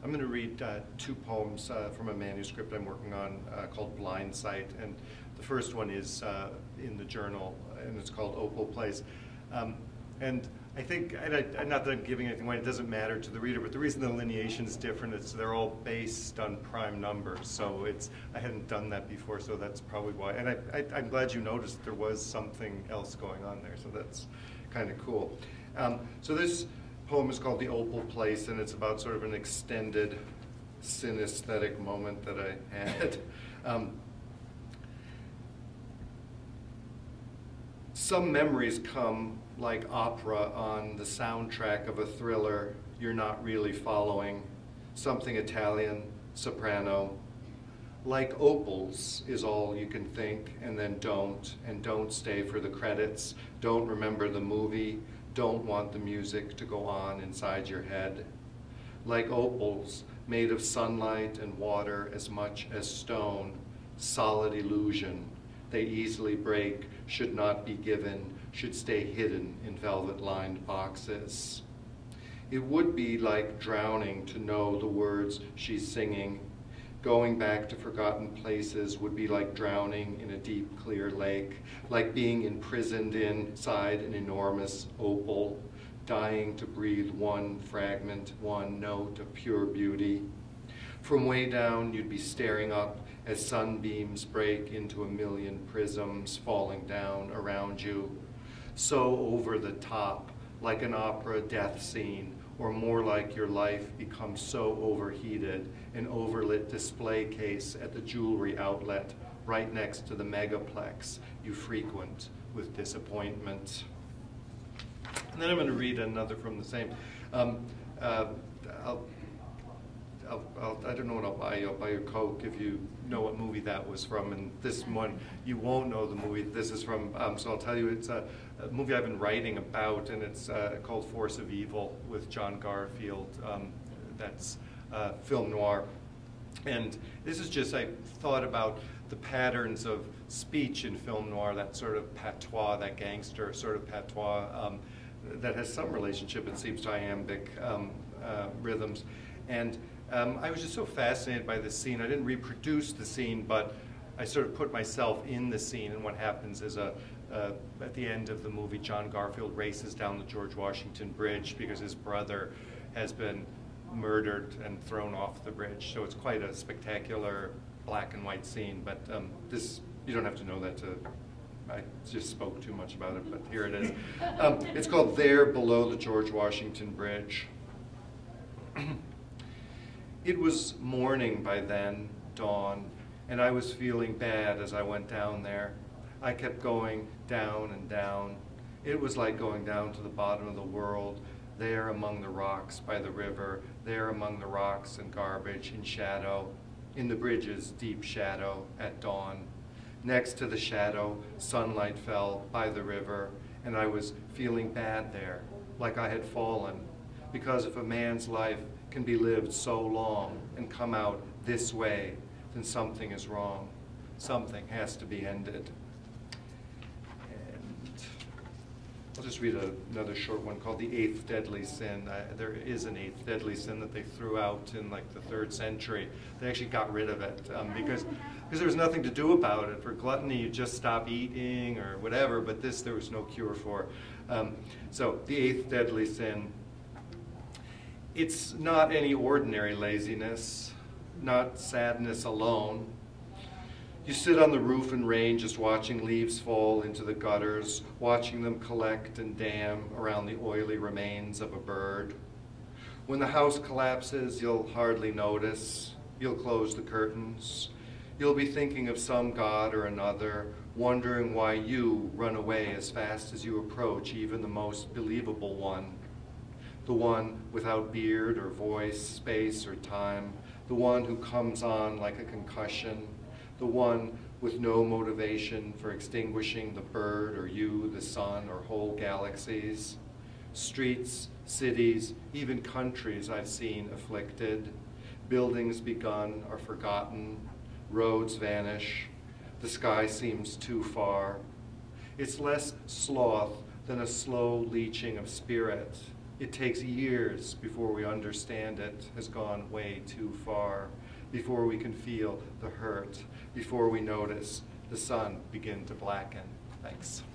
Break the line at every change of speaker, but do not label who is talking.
I'm going to read two poems from a manuscript I'm working on called Blind Sight, and the first one is in the journal, and it's called Opal Place. And I think, and not that I'm giving anything away, it doesn't matter to the reader, but the reason the lineation is different is they're all based on prime numbers, so I hadn't done that before, so that's probably why. And I'm glad you noticed there was something else going on there, so that's kind of cool. So this poem is called The Opal Place, and it's about sort of an extended synesthetic moment that I had. Some memories come like opera on the soundtrack of a thriller you're not really following, something Italian, soprano. Like opals is all you can think, and then don't stay for the credits, don't remember the movie, don't want the music to go on inside your head. Like opals, made of sunlight and water as much as stone, solid illusion. They easily break, should not be given, should stay hidden in velvet-lined boxes. It would be like drowning to know the words she's singing. Going back to forgotten places would be like drowning in a deep, clear lake, like being imprisoned inside an enormous opal, dying to breathe one fragment, one note of pure beauty. From way down, you'd be staring up as sunbeams break into a million prisms falling down around you. So over the top, like an opera death scene, or more like your life becomes so overheated, an overlit display case at the jewelry outlet right next to the megaplex you frequent with disappointment. And then I'm going to read another from the same. I don't know what I'll buy you. I'll buy you a Coke if you know what movie that was from. And this one, you won't know the movie this is from. So I'll tell you, it's a movie I've been writing about, and it's called Force of Evil with John Garfield. That's film noir. And this is just, I thought about the patterns of speech in film noir, that sort of patois, that gangster sort of patois that has some relationship, it seems, to iambic rhythms. And I was just so fascinated by this scene. I didn't reproduce the scene, but I sort of put myself in the scene, and what happens is at the end of the movie, John Garfield races down the George Washington Bridge because his brother has been murdered and thrown off the bridge. So it's quite a spectacular black and white scene, but this, you don't have to know that to, I just spoke too much about it, but here it is. It's called There Below the George Washington Bridge. It was morning by then, dawn, and I was feeling bad as I went down there. I kept going down and down. It was like going down to the bottom of the world, there among the rocks by the river, there among the rocks and garbage in shadow, in the bridge's deep shadow at dawn. Next to the shadow, sunlight fell by the river, and I was feeling bad there, like I had fallen, because if a man's life can be lived so long and come out this way, then something is wrong. Something has to be ended. And I'll just read another short one called The Eighth Deadly Sin. There is an eighth deadly sin that they threw out in like the 3rd century. They actually got rid of it because there was nothing to do about it. For gluttony, you just stop eating or whatever, but this there was no cure for. So the eighth deadly sin. It's not any ordinary laziness, not sadness alone. You sit on the roof in rain just watching leaves fall into the gutters, watching them collect and dam around the oily remains of a bird. When the house collapses, you'll hardly notice. You'll close the curtains. You'll be thinking of some god or another, wondering why you run away as fast as you approach even the most believable one. The one without beard or voice, space or time, the one who comes on like a concussion, the one with no motivation for extinguishing the bird or you, the sun, or whole galaxies. Streets, cities, even countries I've seen afflicted. Buildings begun are forgotten, roads vanish, the sky seems too far. It's less sloth than a slow leaching of spirit. It takes years before we understand it has gone way too far, before we can feel the hurt, before we notice the sun begin to blacken. Thanks.